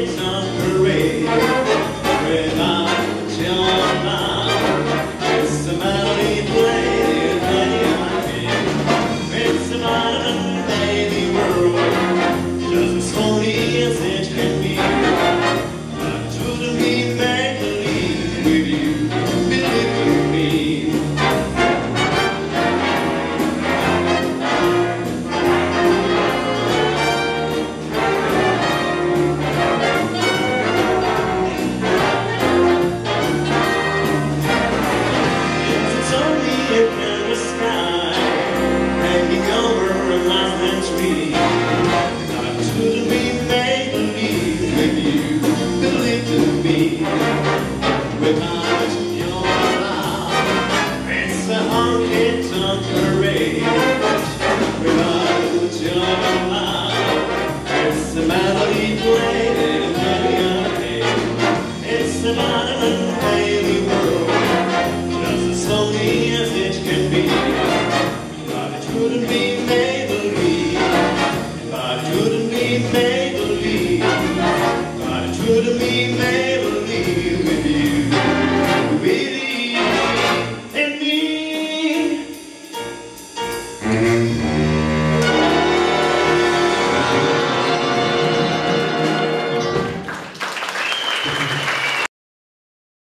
kids on parade without your love. It's a melody played in my head. It's a modern baby world, just as phony as it can be. I shouldn't be make believe with you, believe with me. Without your love, it's a honky-tonk parade. Without your love, it's a melody played in a head. It's a modern daily world, just as lonely as it can be. But it couldn't be made believe. But it couldn't be made believe. But it couldn't be made believe with you. Believe in me.